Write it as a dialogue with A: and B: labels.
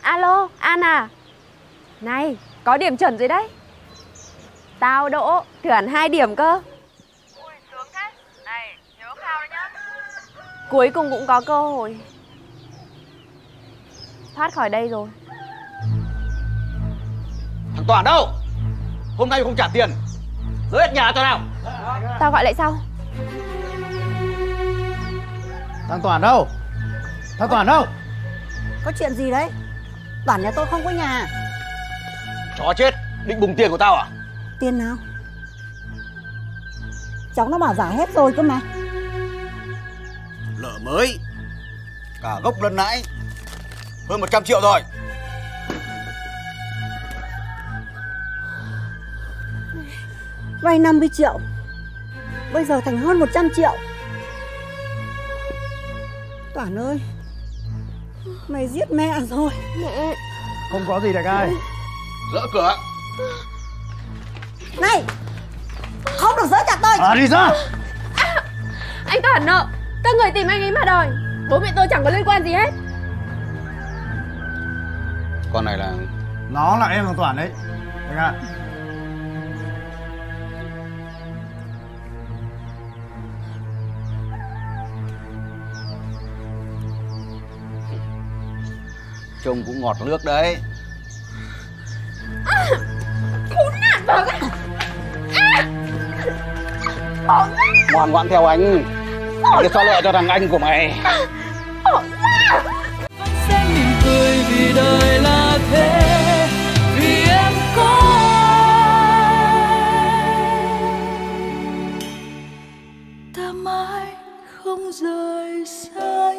A: Alo, An à. Này, có điểm chuẩn rồi đấy. Tao đỗ, thử hẳn 2 điểm cơ.
B: Ui, sướng thế. Này, nhớ khao đấy nhá.
A: Cuối cùng cũng có cơ hội thoát khỏi đây rồi.
C: Thằng Toàn đâu? Hôm nay không trả tiền, rời hết nhà cho nào.
A: Tao gọi lại sau.
D: Thằng Toàn đâu? Thằng Toàn đâu?
E: Có chuyện gì đấy? Toàn nhà tôi không có nhà.
C: Chó chết, định bùng tiền của tao à?
E: Tiền nào? Cháu nó bảo giả hết rồi cơ mà.
C: Lợ mới, cả gốc lẫn lãi, hơn 100 triệu rồi.
E: Vay 50 triệu, bây giờ thành hơn 100 triệu. Toàn ơi, mày giết mẹ rồi.
A: Mẹ.
D: Không có gì đại ca ơi.
C: Dỡ cửa.
E: Này, không được dỡ chặt tôi.
D: Đi ra.
A: Anh Toàn nợ, các người tìm anh ấy mà đòi. Bố mẹ tôi chẳng có liên quan gì hết.
C: Con này là...
D: Nó là em thằng Toàn đấy đại ca.
C: Trông cũng ngọt nước đấy.
A: Khốn nạn vào cái.
C: Ngoan ngoãn theo anh, để xóa nợ cho thằng anh của mày.
F: Vẫn sẽ mỉm cười vì đời là thế, vì em có ai, ta mãi không rời xa.